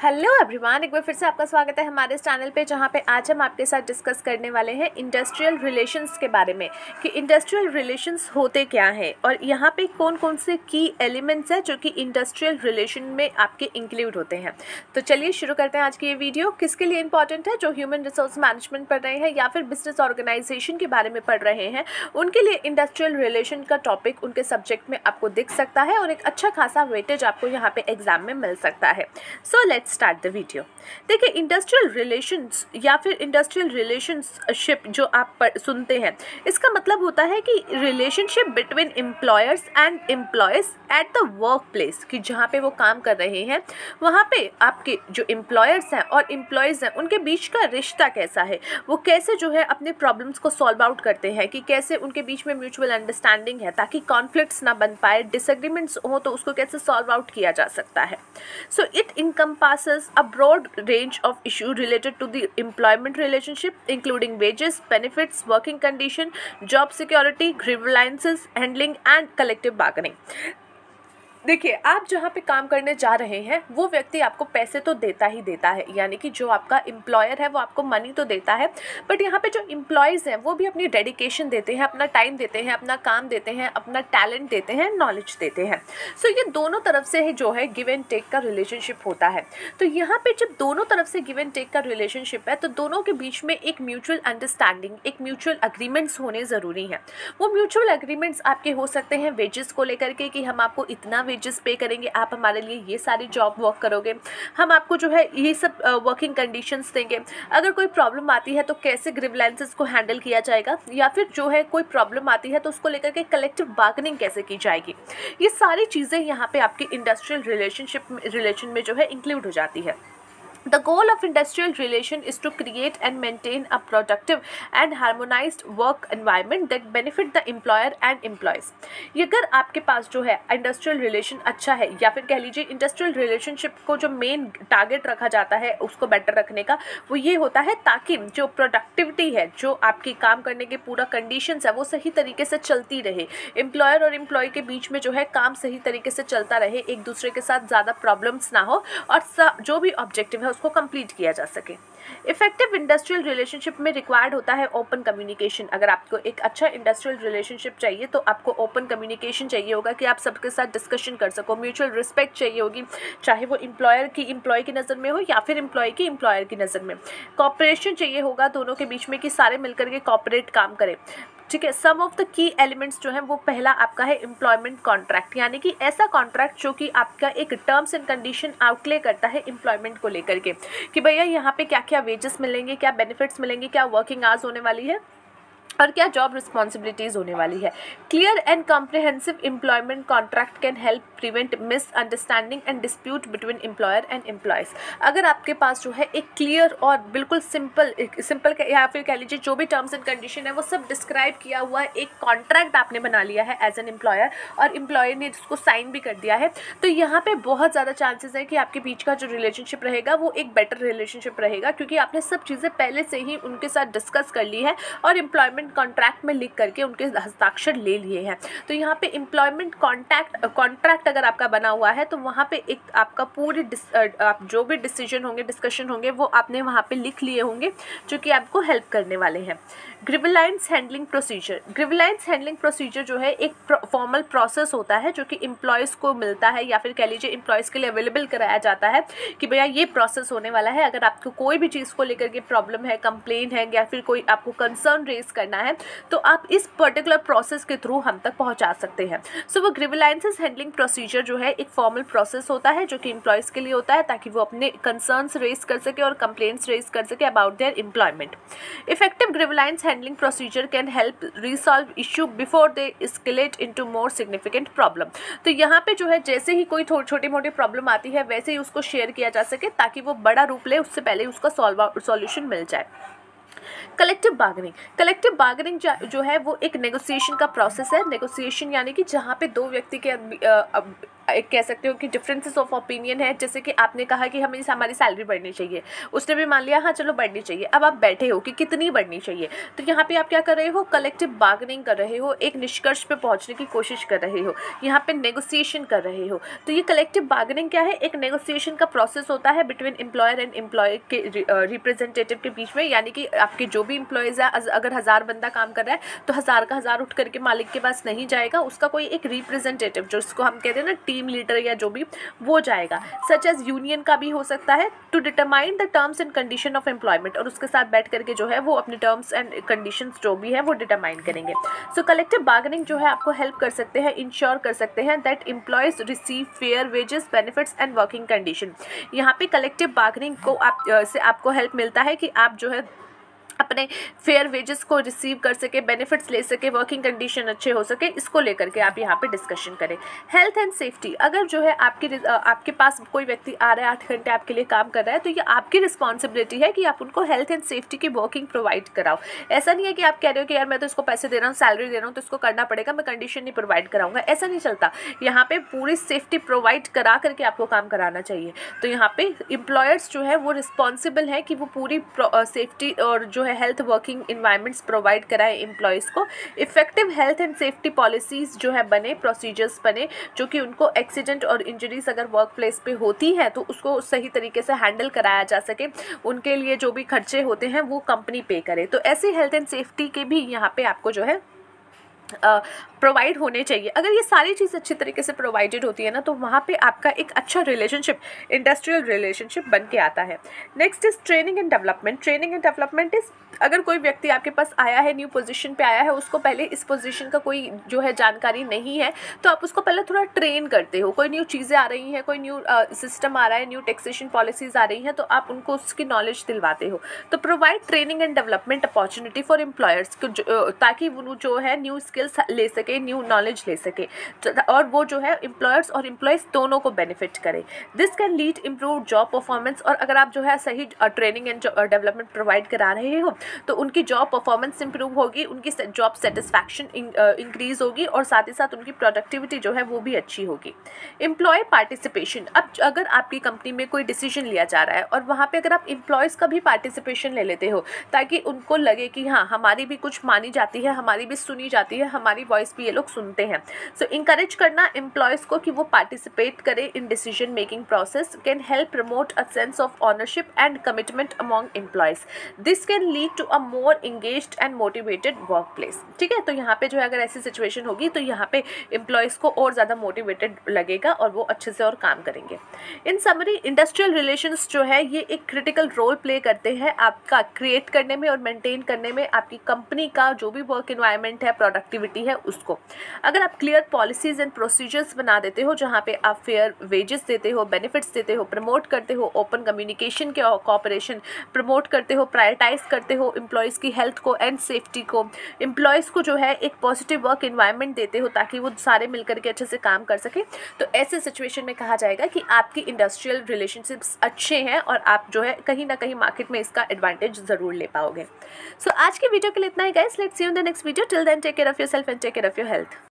Hello everyone, एक बार फिर से आपका स्वागत है हमारे इस चैनल पे, जहाँ पे आज हम आपके साथ डिस्कस करने वाले हैं इंडस्ट्रियल रिलेशंस के बारे में कि इंडस्ट्रियल रिलेशंस होते क्या हैं और यहाँ पे कौन कौन से की एलिमेंट्स हैं जो कि इंडस्ट्रियल रिलेशन में आपके इंक्लूड होते हैं। तो चलिए शुरू करते हैं आज की ये वीडियो। किसके लिए इंपॉर्टेंट है? जो ह्यूमन रिसोर्स मैनेजमेंट पढ़ रहे हैं या फिर बिजनेस ऑर्गेनाइजेशन के बारे में पढ़ रहे हैं, उनके लिए इंडस्ट्रियल रिलेशन का टॉपिक उनके सब्जेक्ट में आपको दिख सकता है और एक अच्छा खासा वेटेज आपको यहाँ पे एग्जाम में मिल सकता है। So let's start the video. देखिए, इंडस्ट्रियल रिलेशंस या फिर इंडस्ट्रियल रिलेशनशिप जो आप सुनते हैं, इसका मतलब होता है कि relationship between employers and employees at the work place, कि जहाँ पे वो काम कर रहे हैं वहाँ पे आपके जो एम्प्लॉयर्स हैं और एम्प्लॉयज़ हैं उनके बीच का रिश्ता कैसा है, वो कैसे जो है अपने प्रॉब्लम्स को सॉल्व आउट करते हैं, कि कैसे उनके बीच में म्यूचुअल अंडरस्टैंडिंग है ताकि कॉन्फ्लिक्ट्स ना बन पाए, डिसएग्रीमेंट्स हो तो उसको कैसे सॉल्व आउट किया जा सकता है। So it encompasses a broad range of issues related to the employment relationship, including wages, benefits, working condition, job security, grievances handling and collective bargaining. देखिए, आप जहाँ पे काम करने जा रहे हैं वो व्यक्ति आपको पैसे तो देता ही देता है, यानी कि जो आपका एम्प्लॉयर है वो आपको मनी तो देता है, बट यहाँ पे जो एम्प्लॉयज़ हैं वो भी अपनी डेडिकेशन देते हैं, अपना टाइम देते हैं, अपना काम देते हैं, अपना टैलेंट देते हैं, नॉलेज देते हैं। सो ये दोनों तरफ से ही जो है गिव एंड टेक का रिलेशनशिप होता है। तो यहाँ पे जब दोनों तरफ से गिव एंड टेक का रिलेशनशिप है तो दोनों के बीच में एक म्यूचुअल अंडरस्टैंडिंग, एक म्यूचुअल अग्रीमेंट्स होने ज़रूरी हैं। वो म्यूचुअल अग्रीमेंट्स आपके हो सकते हैं वेजेस को लेकर के, कि हम आपको इतना वेजेस पे करेंगे, आप हमारे लिए ये सारी जॉब वर्क करोगे, हम आपको जो है ये सब वर्किंग कंडीशंस देंगे। अगर कोई प्रॉब्लम आती है तो कैसे ग्रीवेंसेस को हैंडल किया जाएगा, या फिर जो है कोई प्रॉब्लम आती है तो उसको लेकर के कलेक्टिव बार्गेनिंग कैसे की जाएगी, ये सारी चीज़ें यहाँ पे आपकी इंडस्ट्रियल रिलेशन में जो है इंक्लूड हो जाती है। The goal of industrial relation is to create and maintain a productive and harmonized work environment that benefit the employer and employees. ये अगर आपके पास जो है इंडस्ट्रियल रिलेशन अच्छा है, या फिर कह लीजिए इंडस्ट्रियल रिलेशनशिप को जो मेन टारगेट रखा जाता है उसको बेटर रखने का, वो ये होता है ताकि जो प्रोडक्टिविटी है, जो आपकी काम करने के पूरा कंडीशंस है वो सही तरीके से चलती रहे, एम्प्लॉयर और एम्प्लॉय के बीच में जो है काम सही तरीके से चलता रहे, एक दूसरे के साथ ज़्यादा प्रॉब्लम्स ना हो और जो भी ऑब्जेक्टिव है उसको कंप्लीट किया जा सके। इफेक्टिव इंडस्ट्रियल रिलेशनशिप में रिक्वायर्ड होता है ओपन कम्युनिकेशन। अगर आपको एक अच्छा इंडस्ट्रियल रिलेशनशिप चाहिए तो आपको ओपन कम्युनिकेशन चाहिए होगा, कि आप सबके साथ डिस्कशन कर सको, म्यूचुअल रिस्पेक्ट चाहिए होगी, चाहे वो एम्प्लॉयर की एम्प्लॉय की नज़र में हो या फिर एम्प्लॉय की एम्प्लॉयर की नज़र में। कॉपरेशन चाहिए होगा दोनों के बीच में, कि सारे मिलकर के कॉपरेट काम करें। ठीक है, some of the key elements जो हैं वो पहला आपका है एम्प्लॉयमेंट कॉन्ट्रैक्ट, यानी कि ऐसा कॉन्ट्रैक्ट जो कि आपका एक टर्म्स एंड कंडीशन आउटले करता है एम्प्लॉयमेंट को लेकर के, कि भैया यहाँ पे क्या क्या वेजेस मिलेंगे, क्या बेनिफिट्स मिलेंगे, क्या वर्किंग आवर्स होने वाली है और क्या जॉब रिस्पॉन्सिबिलिटीज़ होने वाली है। Clear and comprehensive employment contract can help prevent misunderstanding and dispute between employer and employees. अगर आपके पास जो है एक क्लियर और बिल्कुल सिंपल या फिर कह लीजिए जो भी टर्म्स एंड कंडीशन है वो सब डिस्क्राइब किया हुआ है, एक कॉन्ट्रैक्ट आपने बना लिया है एज एन एम्प्लॉयर और एम्प्लॉयर ने उसको साइन भी कर दिया है, तो यहाँ पे बहुत ज़्यादा चांसेस है कि आपके बीच का जो रिलेशनशिप रहेगा वो एक बेटर रिलेशनशिप रहेगा, क्योंकि आपने सब चीज़ें पहले से ही उनके साथ डिस्कस कर ली है और एम्प्लॉयमेंट कॉन्ट्रैक्ट में लिख करके उनके हस्ताक्षर ले लिए हैं। तो यहाँ पे एम्प्लॉयमेंट कॉन्ट्रैक्ट अगर आपका बना हुआ है तो वहाँ पे एक आपका पूरे आप जो भी डिसीजन होंगे, डिस्कशन होंगे, वो आपने वहाँ पे लिख लिए होंगे जो कि आपको हेल्प करने वाले हैं। Grievance handling procedure. Grievance handling procedure जो है एक फॉर्मल प्रोसेस होता है जो कि एम्प्लॉयज़ को मिलता है या फिर कह लीजिए एम्प्लॉयज़ के लिए अवेलेबल कराया जाता है, कि भैया ये प्रोसेस होने वाला है, अगर आपको कोई भी चीज़ को लेकर के प्रॉब्लम है, कंप्लेन है या फिर कोई आपको कंसर्न रेज करना है तो आप इस पर्टिकुलर प्रोसेस के थ्रू हम तक पहुंचा सकते हैं। सो वो ग्रीवेंसेस हैंडलिंग प्रोसीजर जो है एक फॉर्मल प्रोसेस होता है जो कि एम्प्लॉयज़ के लिए होता है, ताकि वो अपने कंसर्न्स रेज कर सके और कंप्लेंट्स रेज कर सके about their employment. Effective grievance handling procedure can help resolve issue before they escalate into more significant problem. तो यहाँ पे जो है जैसे ही कोई छोटी मोटी प्रॉब्लम आती है वैसे ही उसको शेयर किया जा सके ताकि वो बड़ा रूप ले, उससे पहले उसका सॉल्यूशन मिल जाए। कलेक्टिव बार्गेनिंग जो है वो एक नेगोशिएशन का प्रोसेस है। नेगोशिएशन यानी कि जहाँ पे दो व्यक्ति के एक कह सकते हो कि डिफरेंसेस ऑफ ओपिनियन है। जैसे कि आपने कहा कि हमारी सैलरी बढ़नी चाहिए, उसने भी मान लिया हाँ चलो बढ़नी चाहिए। अब आप बैठे हो कि कितनी बढ़नी चाहिए, तो यहाँ पे आप क्या कर रहे हो, कलेक्टिव बार्गेनिंग कर रहे हो, एक निष्कर्ष पे पहुंचने की कोशिश कर रहे हो, यहाँ पे नेगोशिएशन कर रहे हो। तो ये कलेक्टिव बार्गेनिंग क्या है, एक नेगोशिएशन का प्रोसेस होता है बिटवीन एम्प्लॉयर एंड एम्प्लॉय के रिप्रेजेंटेटिव के बीच में। यानी कि आपके जो भी एम्प्लॉयज है, अगर 1000 बंदा काम कर रहा है तो 1000 का 1000 उठ करके मालिक के पास नहीं जाएगा, उसका कोई एक रिप्रेजेंटेटिव, जो इसको हम कहते हैं ना टीम लीडर या जो भी, वो जाएगा। सच एज यूनियन का भी हो सकता है, to determine the terms and condition of employment, और उसके साथ बैठ करके जो है वो अपने टर्म्स एंड कंडीशंस जो भी है वो डिटरमाइन करेंगे। सो कलेक्टिव बार्गेनिंग जो है आपको हेल्प कर सकते हैं, इंश्योर कर सकते हैं that employees receive fair wages, benefits and working condition. यहाँ पे कलेक्टिव बार्गेनिंग को से आपको हेल्प मिलता है कि आप जो है अपने फेयर वेजेस को रिसीव कर सके, बेनिफिट्स ले सके, वर्किंग कंडीशन अच्छे हो सके, इसको लेकर के आप यहाँ पे डिस्कशन करें। हेल्थ एंड सेफ्टी, अगर जो है आपके पास कोई व्यक्ति आ रहा है 8 घंटे आपके लिए काम कर रहा है, तो ये आपकी रिस्पॉन्सिबिलिटी है कि आप उनको हेल्थ एंड सेफ्टी की वर्किंग प्रोवाइड कराओ। ऐसा नहीं है कि आप कह रहे हो कि यार मैं तो इसको पैसे दे रहा हूँ, सैलरी दे रहा हूँ, तो इसको करना पड़ेगा, मैं कंडीशन नहीं प्रोवाइड कराऊंगा, ऐसा नहीं चलता। यहाँ पे पूरी सेफ्टी प्रोवाइड करा करके आपको काम कराना चाहिए। तो यहाँ पे एम्प्लॉयर्स जो है वो रिस्पॉन्सिबल है कि वो पूरी सेफ्टी और जो है हेल्थ वर्किंग इन्वायरमेंट्स प्रोवाइड कराए एम्प्लॉयज़ को। Effective health and safety policies जो है बने, प्रोसीजर्स बने, जो कि उनको एक्सीडेंट और इंजरीज अगर वर्क प्लेस पे होती हैं तो उसको सही तरीके से हैंडल कराया जा सके, उनके लिए जो भी खर्चे होते हैं वो कंपनी पे करे। तो ऐसे हेल्थ एंड सेफ्टी के भी यहाँ पे आपको जो है प्रोवाइड होने चाहिए। अगर ये सारी चीज़ अच्छी तरीके से प्रोवाइडेड होती है ना, तो वहाँ पे आपका एक अच्छा रिलेशनशिप, इंडस्ट्रियल रिलेशनशिप बन के आता है। Next is training and development. Training and development is, अगर कोई व्यक्ति आपके पास आया है, न्यू पोजीशन पे आया है, उसको पहले इस पोजीशन का कोई जो है जानकारी नहीं है, तो आप उसको पहले थोड़ा ट्रेन करते हो। कोई न्यू चीज़ें आ रही हैं, कोई न्यू सिस्टम आ रहा है, न्यू टैक्सेशन पॉलिसीज़ आ रही हैं, तो आप उनको उसकी नॉलेज दिलवाते हो। तो provide training and development opportunity for employers, ताकि वो जो है न्यू स्किल्स ले सके, न्यू नॉलेज ले सके, और वो जो है एम्प्लॉयर्स और एम्प्लॉयज़ दोनों को बेनिफिट करे। This can lead improve job performance, और अगर आप जो है सही ट्रेनिंग एंड डेवलपमेंट प्रोवाइड करा रहे हो तो उनकी जॉब परफॉर्मेंस इंप्रूव होगी, उनकी जॉब सेटिस्फैक्शन इंक्रीज होगी, और साथ ही साथ उनकी प्रोडक्टिविटी जो है वो भी अच्छी होगी। एम्प्लॉय पार्टिसिपेशन, अब अगर आपकी कंपनी में कोई डिसीजन लिया जा रहा है और वहाँ पे अगर आप एम्प्लॉयज़ का भी पार्टिसिपेशन ले लेते हो, ताकि उनको लगे कि हाँ हमारी भी कुछ मानी जाती है, हमारी भी सुनी जाती है, हमारी वॉइस भी ये लोग सुनते हैं। सो इंकरेज करना एम्प्लॉयज़ को कि वो पार्टिसिपेट करें in decision making process can help promote a sense of ownership and commitment among employees. This can lead to a more engaged and motivated work place. ठीक है, तो यहाँ पे जो है अगर ऐसी सिचुएशन होगी तो यहाँ पे एम्प्लॉयज़ को और ज़्यादा मोटिवेटेड लगेगा और वो अच्छे से और काम करेंगे। इन समरी, इंडस्ट्रियल रिलेशंस जो है ये एक क्रिटिकल रोल प्ले करते हैं आपका क्रिएट करने में और मेंटेन करने में, आपकी कंपनी का जो भी वर्क इन्वायरमेंट है, प्रोडक्टिविटी है, उसको। अगर आप क्लियर पॉलिसीज़ एंड प्रोसीजर्स बना देते हो जहाँ पे आप फेयर वेजेस देते हो, बेनिफिट्स देते हो, प्रमोट करते हो ओपन कम्युनिकेशन के कोऑपरेशन, प्रमोट करते हो, प्रायोरिटाइज करते हो एम्प्लॉयज़ की हेल्थ को एंड सेफ्टी को, एम्प्लॉयज़ को जो है एक पॉजिटिव वर्क इन्वायरमेंट देते हो ताकि वो सारे मिलकर के अच्छे से काम कर सके, तो ऐसे सिचुएशन में कहा जाएगा कि आपकी इंडस्ट्रियल रिलेशनशिप्स अच्छे हैं और आप जो है कहीं ना कहीं मार्केट में इसका एडवांटेज ज़रूर ले पाओगे। सो आज की वीडियो के लिए इतना ही guys, let's see you in the next video. Till then take care of yourself and take care of your health.